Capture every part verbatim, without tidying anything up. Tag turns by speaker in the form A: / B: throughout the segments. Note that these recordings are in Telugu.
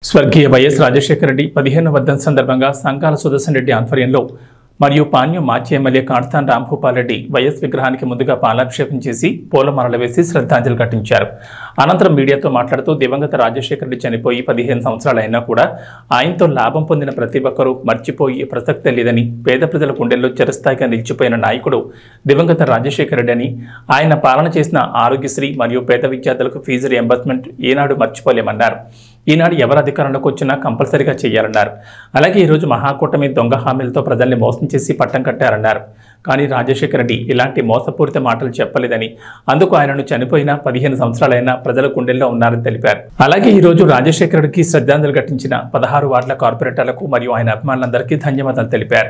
A: స్వర్గీయ వైఎస్ రాజశేఖర రెడ్డి పదిహేను వర్ధంతి సందర్భంగా సంకాల సుదర్శన్ రెడ్డి ఆధ్వర్యంలో మరియు పాణ్యం మాజీ ఎమ్మెల్యే కాంతాన్ రాంభూపాల్ రెడ్డి వైఎస్ విగ్రహానికి ముందుగా పాలాభిషేకం చేసి పూలమాలలు వేసి శ్రద్ధాంజలి ఘటించారు. అనంతరం మీడియాతో మాట్లాడుతూ దివంగత రాజశేఖర రెడ్డి చనిపోయి పదిహేను సంవత్సరాలు అయినా కూడా ఆయనతో లాభం పొందిన ప్రతి ఒక్కరూ మర్చిపోయి ప్రసక్తే లేదని, పేద ప్రజల గుండెల్లో చిరస్థాయిగా నిలిచిపోయిన నాయకుడు దివంగత రాజశేఖర రెడ్డి అని, ఆయన పాలన చేసిన ఆరోగ్యశ్రీ మరియు పేద విద్యార్థులకు ఫీజు రియంబర్స్మెంట్ ఈనాడు మర్చిపోలేమన్నారు. ఈనాడు ఎవరు అధికారంలోకి వచ్చినా కంపల్సరీగా చేయాలన్నారు. అలాగే ఈరోజు మహాకూటమి దొంగ హామీలతో ప్రజల్ని మోసం చేసి పట్టం కట్టారన్నారు. కానీ రాజశేఖర రెడ్డి ఇలాంటి మోసపూరిత మాటలు చెప్పలేదని, అందుకు ఆయనను చనిపోయిన పదిహేను సంవత్సరాలైనా ప్రజల గుండెల్లో ఉన్నారని తెలిపారు. అలాగే ఈరోజు రాజశేఖర రెడ్డికి శ్రద్ధాంజలి ఘటించిన పదహారు వార్డుల కార్పొరేటర్లకు మరియు ఆయన అభిమానులందరికీ ధన్యవాదాలు తెలిపారు.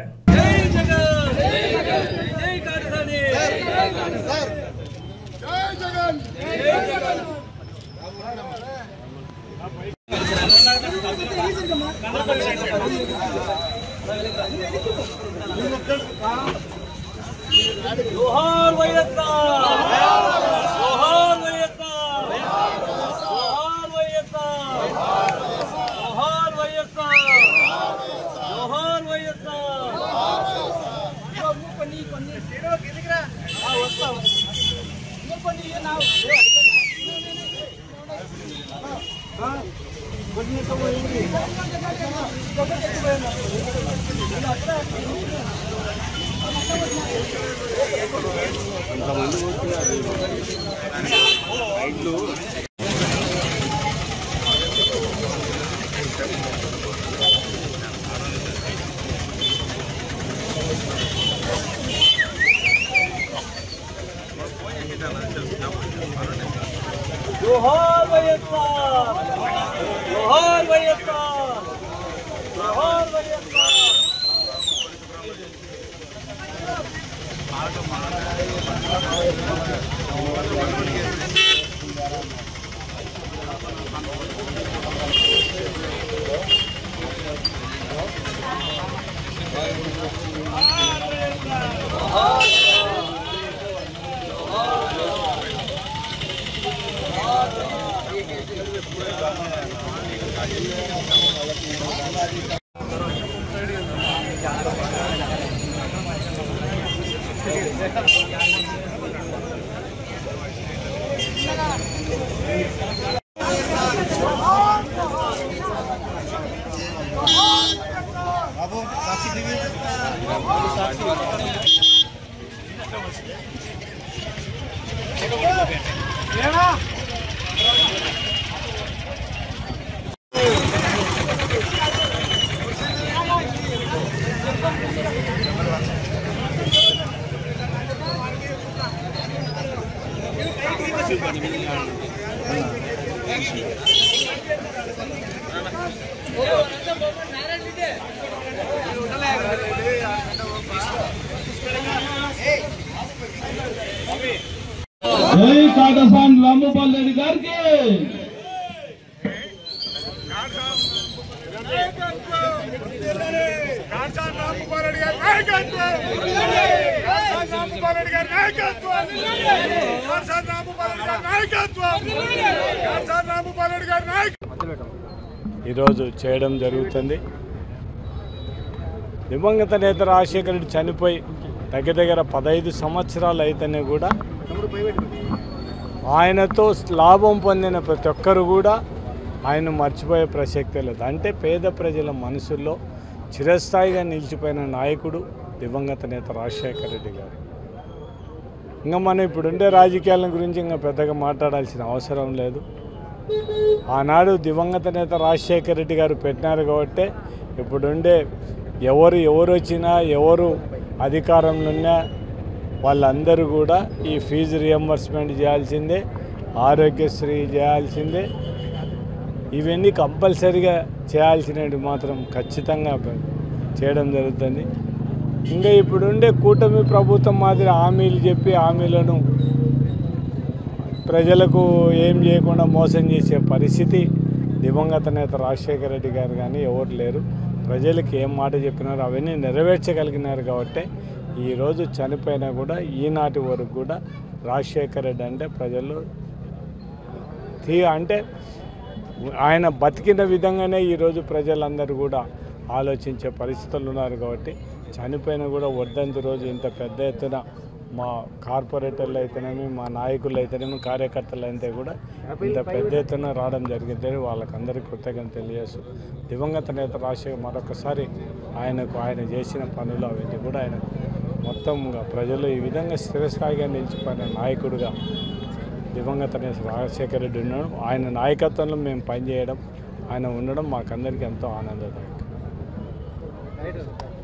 B: जोहार వైఎస్ఆర్ जोहार వైఎస్ఆర్ जोहार వైఎస్ఆర్ जोहार వైఎస్ఆర్ जोहार వైఎస్ఆర్ కొన్ని కొన్ని జీరో కిదిగరా ఆ వస్తా కొన్ని కొన్ని నా ఆ కొన్ని తో ఏంటి కొంతమంది రైట్లు जोहार వైఎస్ఆర్ जोहार వైఎస్ఆర్ जोहार వైఎస్ఆర్ बाबू साक्षी टीवी
C: जय कांतान रामभूपाल रेड्डी गारिकी
D: कांतान रामभूपाल रेड्डी गारी नायकत्వం कांतान रामभूपाल रेड्डी गारी नायकत्వం कांतान रामभूपाल रेड्डी गारी नायकत्వం कांतान रामभूपाल रेड्डी गारी नायकत्వం
E: ఈ రోజు చేయడం జరుగుతుంది. దివంగత నేత రాజశేఖర రెడ్డి చనిపోయి దగ్గర దగ్గర పదహైదు సంవత్సరాలు అయితేనే కూడా ఆయనతో లాభం పొందిన ప్రతి ఒక్కరు కూడా ఆయన మర్చిపోయే ప్రసక్తే లేదు. అంటే పేద ప్రజల మనసుల్లో చిరస్థాయిగా నిలిచిపోయిన నాయకుడు దివంగత నేత రాజశేఖర రెడ్డి గారు. ఇంకా మనం ఇప్పుడుండే రాజకీయాల గురించి ఇంకా పెద్దగా మాట్లాడాల్సిన అవసరం లేదు. ఆనాడు దివంగత నేత రాజశేఖర రెడ్డి గారు పెట్టినారు కాబట్టి ఇప్పుడుండే ఎవరు ఎవరు వచ్చినా ఎవరు అధికారంలో ఉన్నా వాళ్ళందరూ కూడా ఈ ఫీజు రియంబర్స్మెంట్ చేయాల్సిందే, ఆరోగ్యశ్రీ చేయాల్సిందే. ఇవన్నీ కంపల్సరీగా చేయాల్సినవి మాత్రం ఖచ్చితంగా చేయడం జరుగుతుంది. ఇంకా ఇప్పుడుండే కూటమి ప్రభుత్వం మాదిరి హామీలు చెప్పి హామీలను ప్రజలకు ఏం చేయకుండా మోసం చేసే పరిస్థితి దివంగత నేత రాజశేఖర రెడ్డి గారు కానీ ఎవరు లేరు. ప్రజలకు ఏం మాట చెప్పినారో అవన్నీ నెరవేర్చగలిగినారు కాబట్టి ఈరోజు చనిపోయినా కూడా ఈనాటి వరకు కూడా రాజశేఖర రెడ్డి అంటే ప్రజల్లో తీ అంటే ఆయన బతికిన విధంగానే ఈరోజు ప్రజలందరూ కూడా ఆలోచించే పరిస్థితులు ఉన్నారు. కాబట్టి చనిపోయినా కూడా వర్ధంతి రోజు ఇంత పెద్ద ఎత్తున మా కార్పొరేటర్లు అయితేనేమి, మా నాయకులు అయితేనేమి, కార్యకర్తలు అయితే కూడా ఇంత పెద్ద ఎత్తున రావడం జరిగిందని వాళ్ళకందరికీ కృతజ్ఞతలు తెలియజేస్తూ దివంగత నేత రాజశేఖర్ మరొకసారి ఆయనకు ఆయన చేసిన పనులు అవన్నీ కూడా ఆయన మొత్తంగా ప్రజలు ఈ విధంగా స్థిరస్థాయిగా నిలిచిపోయిన నాయకుడిగా దివంగత నేత రాజశేఖర రెడ్డి ఉండడం, ఆయన నాయకత్వంలో మేము పనిచేయడం, ఆయన ఉండడం మాకందరికీ ఎంతో ఆనందదాయకం.